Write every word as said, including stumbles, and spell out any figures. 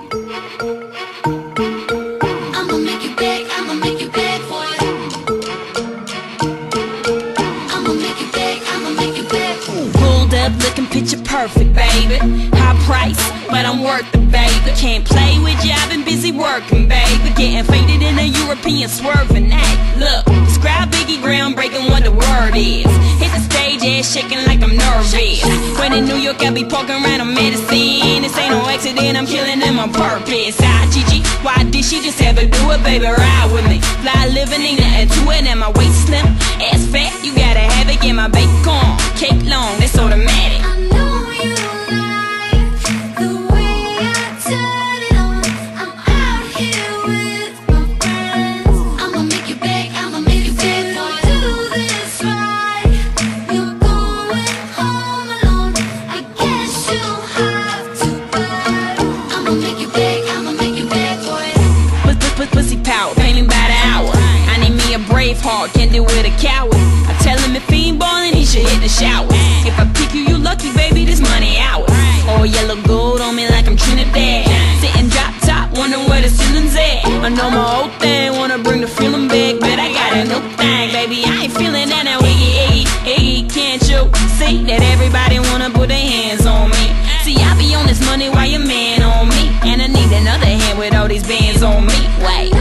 I'ma make you beg, I'ma make you beg for it. I'ma make you beg, I'ma make you beg for it. Pulled up looking picture perfect, baby. High price, but I'm worth it, baby. Can't play with you, I've been busy working, baby. Getting faded in a European swerving act. Look, describe Biggie groundbreaking what the word is. Hit the stage, ass shaking like I'm nervous. When in New York, I be poking around on medicine. This ain't no accident, I'm killing them on purpose. Ah, Gigi, why did she just ever do it, baby? Ride with me. Fly living, ain't nothing to it, and my waist slim. Ass fat, you gotta have it, get my bacon. Cake long, that's automatic. I know you like the way I turn it on. I'm out here with my friends. I'ma make you beg, I'ma make you beg for it. Do this right, you're going home alone. I guess you'll have to beg. I'ma make you beg, I'ma make you beg for it. Put, put, put pussy power, painting by the hour. I need me a brave heart, can't deal with a coward. I tell him if he ain't ballin', he should hit the shower. If I pick you, you lucky, baby, this money ours. Oh, yellow gold on me like I'm Trinidad. Sitting drop top, wondering where the ceiling's at. I know my old thing, wanna bring the feeling back, but I got a new thing, baby. I ain't feeling that now, Iggy, Iggy, Iggy. Can't you see that everybody wanna put their hands on me? See, I be on this money while your man on me, and I need another hand with all these bands on me. Wait.